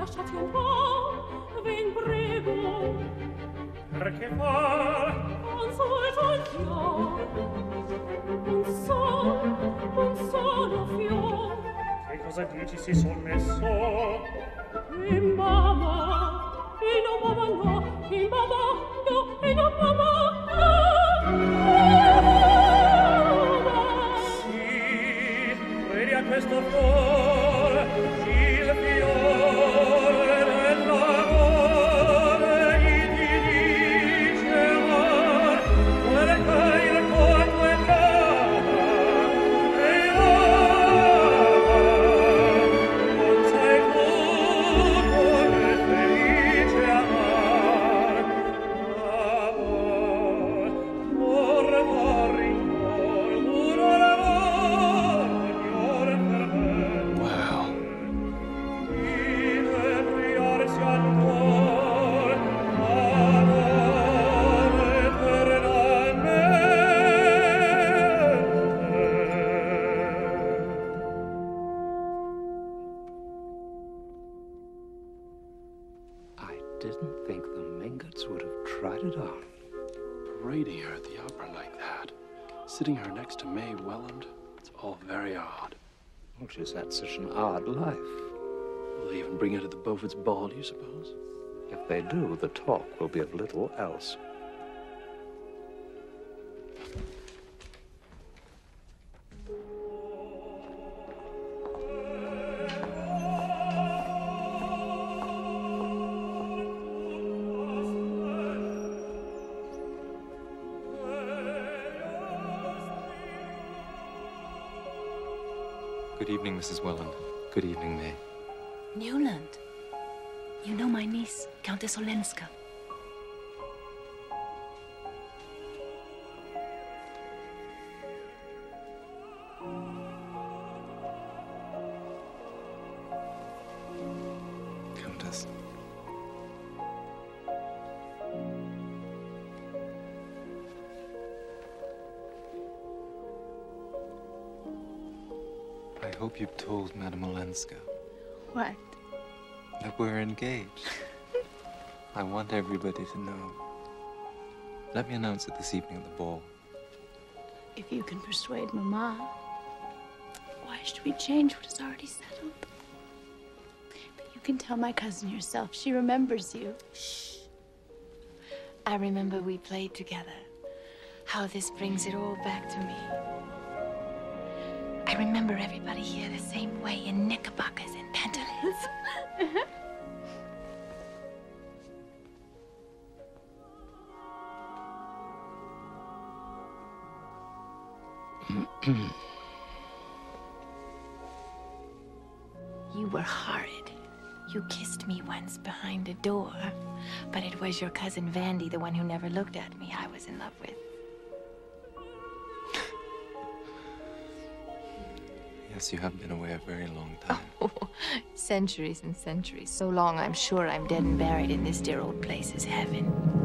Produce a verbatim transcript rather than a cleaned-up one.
lasciati un po', ven prego. Perché fa? Consueto il fior, un sol, un solo fior. Che cosa dici si son messo? E mamma, e no mamma no, e mamma no, e no mamma no. Sì, credi a questo fior, il fiore dell'amore, gli ti dice amor, vuole caire con tue brava, e ama, non sai tu come felice amar, amor, morre, morre in cuore, duro l'amor, signore per me. Wow. Vive priore si ancor, amore eternamente. I didn't think the Mingots would have tried it on. Parading her at the opera like that. Sitting her next to May Welland. It's all very odd. Oh, she's had such an odd life. Will they even bring her to the Beaufort's ball, do you suppose? If they do, the talk will be of little else. Good evening, Missus Welland. Good evening, May. Newland. You know my niece, Countess Olenska. Countess. I hope you've told Madame Olenska What? that we're engaged. I want everybody to know. Let me announce it this evening at the ball. If you can persuade Mama, why should we change what is already settled? But you can tell my cousin yourself. She remembers you. Shh. I remember we played together. How this brings it all back to me. I remember everybody here the same way in knickerbockers and pantaloons. You were horrid. You kissed me once behind a door, but it was your cousin Vandy, the one who never looked at me, I was in love with. Yes, you have been away a very long time. Oh, centuries and centuries. So long, I'm sure I'm dead and buried in this dear old place is heaven.